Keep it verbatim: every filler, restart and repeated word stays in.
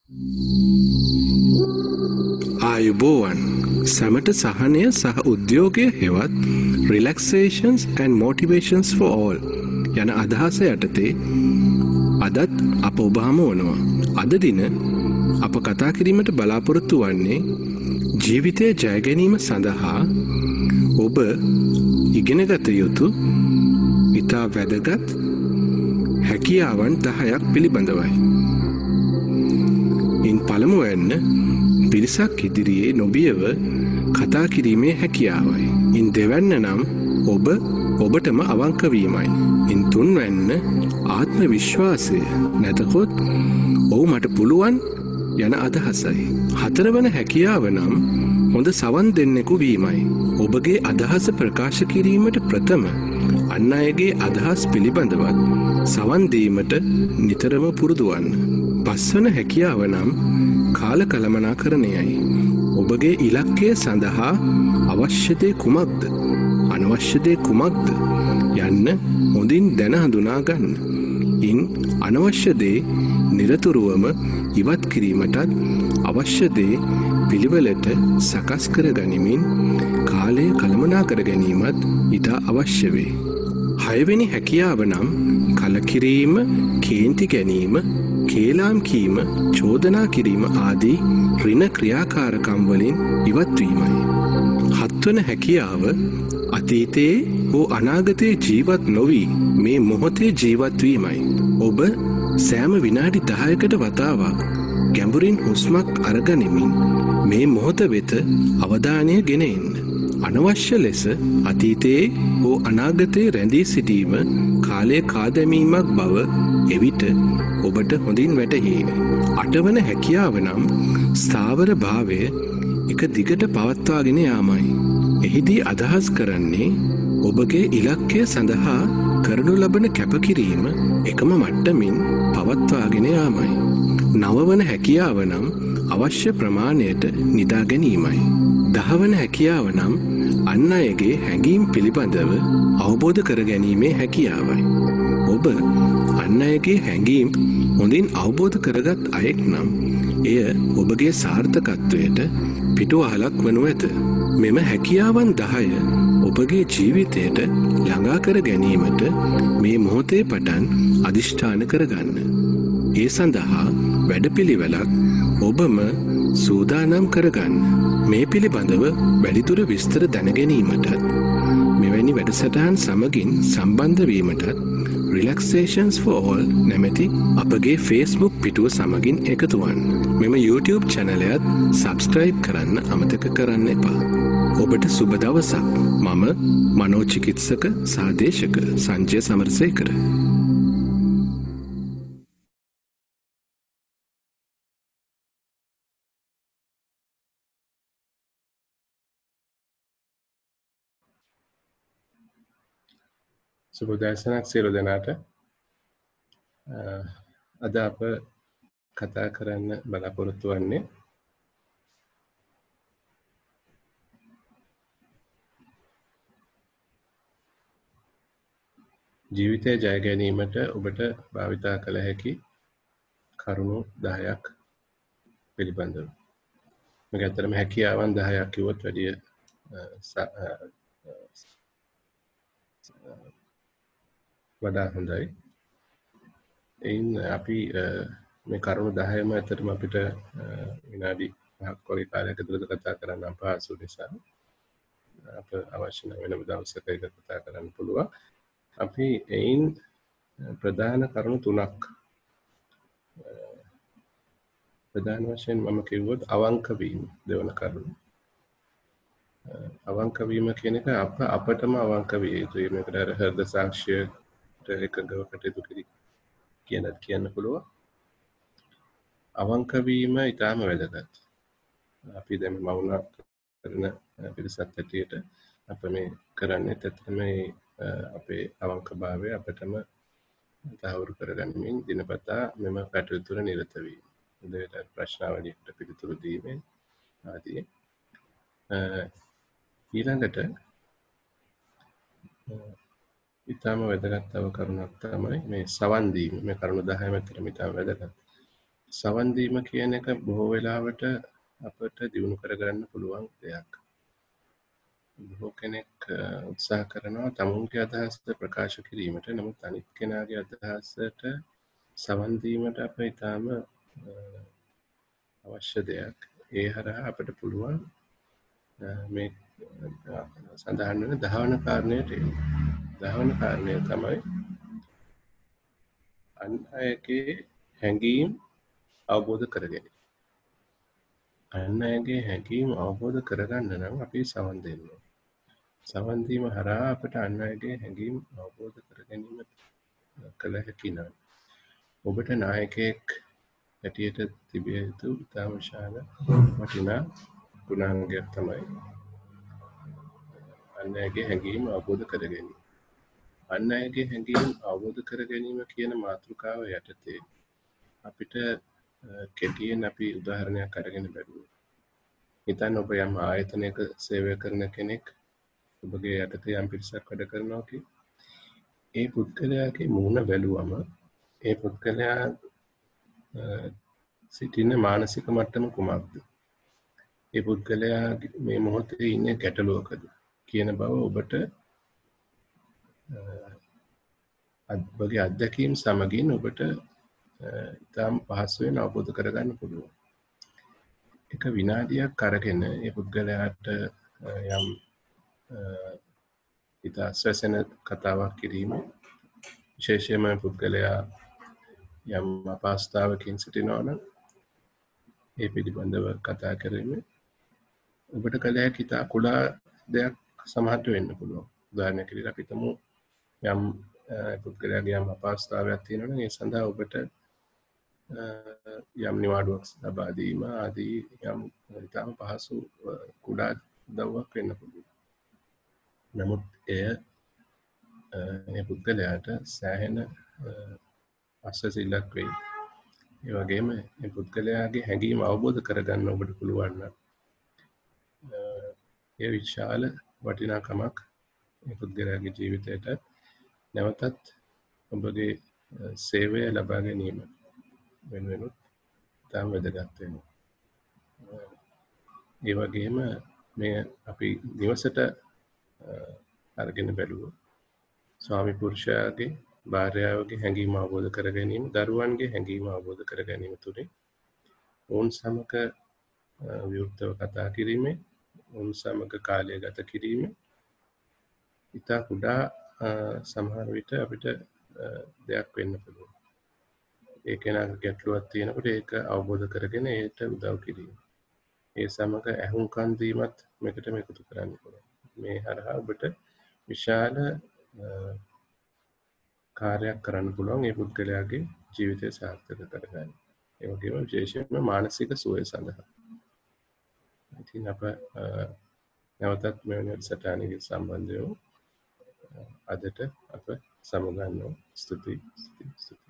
ආයුබෝවන් සැමට සහනය සහ උද්‍යෝගය හෙවත් Relaxations and Motivations for All යන අදහස යටතේ අදත් අප ඔබහම වනවා. අද දින අප කතා කිරීමට බලාපොරොත්තු වන්නේ ජීවිතය ජය ගැනීම සඳහා ඔබ ඉගෙනගත යුතු ඉතා වැදගත් හැකියාවන් දහයක් පිළිබඳවයි. ඉන් පළමුවැන්න පිරිසක් ඉදිරියේ නොබියව කතා කිරීමේ හැකියාවයි. ඉන් දෙවැන්න නම් ඔබ ඔබටම අවංකවීමයි. ඉන් තුන්වැන්න ආත්ම විශ්වාසය නැතකොත් ඔවු මට පුළුවන් යන අදහසයි. හතරවන හැකියාව නම් හොඳ සවන් දෙන්නෙකු වීමයි. ඔබගේ අදහස ප්‍රකාශ කිරීමට ප්‍රථම අන් අයගේ අදහස් පිළිබඳවත් සවන් දීමට නිතරම පුරුදුවන්න. පස්වන හැකියාව නම් කාල කළමනාකරණයයි. ඔබගේ ඉලක්කය සඳහා අවශ්‍ය දේ කුමක්ද? අනවශ්‍ය දේ කුමක්ද? යන්න හොඳින් දැන හඳුනා ගන්න. ඉන් අනවශ්‍ය දේ නිරතුරුවම ඉවත් කිරීමටත් අවශ්‍ය දේ පිළිවෙලට සකස් කර ගනිමින් කාලය කළමනාකර ගැනීමත් ඉතා අවශ්‍ය වේ. හයවෙනි හැකියාව නම් කලකිරීම, කේන්ති ගැනීම, කේලාම් කීම, චෝදනා කිරීම ආදී ඍණ ක්‍රියාකාරකම් වලින් ඉවත්වීමයි. හත්වන හැකියාව අතීතයේ හෝ අනාගතයේ ජීවත් නොවී මේ මොහොතේ ජීවත් වීමයි. ඔබ සෑම විනාඩි දහයකට වතාවක් ගැඹුරින් හුස්මක් අරගනිමින් මේ මොහොත වෙත අවධානය ගෙන එන්න. අනවශ්‍ය ලෙස අතීතයේ හෝ අනාගතයේ රැඳී සිටීම කාලය කාදැමීමක් බව එවිට ඔබට හොඳින් වැටහේවි. අටවන හැකියාව නම් ස්ථාවර භාවය එක දිගට පවත්වාගෙන යාමයි. එහිදී අදහස් කරන්නේ ඔබගේ ඉලක්කය සඳහා කරනු ලබන කැපකිරීම එකම මට්ටමින් පවත්වාගෙන යාමයි. නවවන හැකියාව නම් අවශ්‍ය ප්‍රමාණයට නිදා ගැනීමයි. දහවන හැකියාව නම් අන් අයගේ හැඟීම් පිළිබඳව අවබෝධ කර ගැනීමේ හැකියාවයි. ඔබ අන් අයගේ හැඟීම් හොඳින් අවබෝධ කරගත් අයෙක් නම් එය ඔබගේ සාර්ථකත්වයට පිටුවහලක් වනු ඇත. මෙම හැකියාවන් දහය ඔබගේ ජීවිතයට ළඟා කර ගැනීමට මේ මොහොතේ පටන් අධිෂ්ඨාන කරගන්න. ඒ සඳහා වැඩපිළිවෙලක් ඔබම සූදානම් කරගන්න. මේ පිළිබඳව වැඩිදුර විස්තර දැනගැනීමටත් මෙවැනි වැඩසටහන් සමගින් සම්බන්ධ වීමටත් Relaxations for All නැමැති අපගේ Facebook පිටුව සමගින් එකතු වන්න. මෙම YouTube channelයත් subscribe කරන්න අමතක කරන්න එපා. ඔබට සුබ දවසක්. මම මනෝචිකිත්සක සාදේශක සංජය සමරසේකර. සුබෝදෑසනක් සියලු දෙනාට. අද අප කතා කරන්න බලාපොරොත්තු වන්නේ ජීවිතය ජය ගැනීමට ඔබට භාවිතා කළ හැකි කරුණු දහයක් පිළිබඳව. මේක ඇත්තටම හැකියාවන් දහයක් කිව්වොත් වැඩිය වඩා හොඳයි. එයින් අපි මේ කරුණු දහයම ඇත්තටම අපිට විනාඩි පහක් වගේ කාලයක ඇතුළත කතා කරන්න අපහසු නිසා අප අවශ්‍ය නම් වෙනම දවසක ඒක කතා කරන්න පුළුවන්. අපි එයින් ප්‍රධාන කරුණු තුනක් ප්‍රධාන වශයෙන් මම කිව්වොත් අවංක වීම දෙවන කරුණ. අවංක වීම කියන එක අප අපටම අවංක විය යුතුයි. මේකට අර හෘද සාක්ෂියට එකඟව කටයුතු කිරි කියනත් කියන්න පුළුවන්. අවංක වීම ඊටාම වැදගත්. අපි දැන් මවුන කරන පිරිසක් ඇටියට අප මේ කරන්නේ ඇත්තටම අපේ අවංකභාවය අපටම තහවුරු කරගනිමින් දිනපතා මෙම කටයුතු වල නිරත වීම. උදේට ප්‍රශ්නාවලියට පිළිතුරු දීමෙන් ආදී. ඊළඟට ඊටම වැදගත් තව කරුණක් තමයි මේ සවන් දීම. මේ කරුණු දහයම අතරම ඊටම වැදගත්. සවන් දීම කියන එක බොහෝ වෙලාවට අපට දියුණු කරගන්න පුළුවන් දෙයක්. බොහෝ කෙනෙක් උත්සාහ කරනවා තමුන්ගේ අදහස් ප්‍රකාශ කිරීමට. නමුත් අනිත් කෙනාගේ අදහසට සවන් දීමට අප ඊටාම අවශ්‍ය දෙයක්. ඒ හරහා අපට පුළුවන් මේ සඳහන් වෙන දහවන කාරණයට එන්න. දහවන කාරණය තමයි අන් අයගේ හැඟීම් අවබෝධ කරගැනීම. අන් අයගේ හැඟීම් අවබෝධ කරගන්න නම් අපි සවන් දෙන්න ඕනේ. සවන් දීම හරහා අපට අන් අයගේ හැඟීම් අවබෝධ කරගැනීම කළ හැකි නම් ඔබට නායකයෙක් හැටියට තිබිය යුතු ඉතාම විශාල වටිනා ගුණාංගයක් තමයි අන් අයගේ හැඟීම් අවබෝධ කර ගැනීම. අන් අයගේ හැඟීම් අවබෝධ කර ගැනීම කියන මාතෘකාව යටතේ අපිට කෙටියෙන් අපි උදාහරණයක් අරගෙන බලමු. හිතන්න ඔබ යම් ආයතනයක සේවය කරන කෙනෙක් ඔබගේ යටතේ යම් පිරිසක් වැඩ කරනවා කි. ඒ පුද්ගලයාගේ මූණ බැලුවම ඒ පුද්ගලයා සිටින මානසික මට්ටම කුමක්ද? ඒ පුද්ගලයා මේ මොහොතේ ඉන්නේ ගැටලුවකද කියන බව ඔබට ඔබගේ අත්දැකීම් සමගින් ඔබට ඉතාම පහසුවෙන් අවබෝධ කරගන්න පුළුවන්. එක විනාඩියක් අරගෙන ඒ පුද්ගලයාට යම් ඉතා අස්වැසෙන කතාවක් කිරීම, විශේෂයෙන්ම පුද්ගලයා යම් අපහසුතාවකින් සිටිනවා නම් ඒ පිළිබඳව කතා කරමින් ඔබට කළ හැකි ඉතා කුඩා දෙයක් සමහරට වෙන්න පුළුවන්. උදාහරණයක් විදිහට අපි හිතමු යම් පුද්ගලයාගේ යම් අපහසුතාවයක් තියෙනවා නම් ඒ සඳහා ඔබට යම් නිවාඩුවක් ලබා දීම ආදී යම් ඉතාම පහසු කුඩා උදව්වක් වෙන්න පුළුවන්. නමුත් එය ඒ පුද්ගලයාට සෑහෙන අස්වැසිල්ලක් වෙයි. ඒ වගේම මේ පුද්ගලයාගේ හැඟීම අවබෝධ කරගන්න ඔබට පුළුවන් නම් ඒ විශාල වටිනාකමක් මේ පුද්ගලයාගේ ජීවිතයට නැවතත් ඔබගේ සේවය ලබා ගැනීම වෙනුවෙනුත් ඉතාම වැදගත් වෙනවා. ඒ වගේම මේ අපි නිවසට අරගෙන බැලුවොත් ස්වාමි පුරුෂයාගේ භාර්යාවගේ හැඟීම අවබෝධ කර ගැනීම, දරුවන්ගේ හැඟීම අවබෝධ කර ගැනීම තුළින් ඔවුන් සමග විවෘතව කතා කිරීමෙන්, ඔවුන් සමග කාලය ගත කිරීමෙන් ඉතා කුඩා සමහර විට අපිට දෙයක් වෙන්න පුළුවන්. ඒ කෙනාගේ ගැටලුවක් තියෙනකොට ඒක අවබෝධ කරගෙන ඒට උදව් කිරීම. ඒ සමග ඇහුම්කන් දීමත් මේකටම එකතු කරන්න පුළුවන්. මේ හරහා ඔබට විශාල කාර්යයක් කරන්න පුළුවන් ඒ පුද්ගලයාගේ ජීවිතය සාර්ථක කරගන්න. ඒ වගේම විශේෂයෙන්ම මානසික සුවය සඳහා. ඉතින් අප නැවතත් මෙවැනි සටහනකින් සම්බන්ධ වෙමු. අදට අප සමුගන්නවා. ස්තුතියි. ස්තුතියි.